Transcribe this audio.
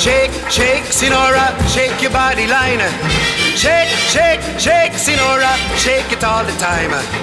Shake, shake, Sinora, shake your body line. Shake, shake, shake, Sinora, shake it all the time.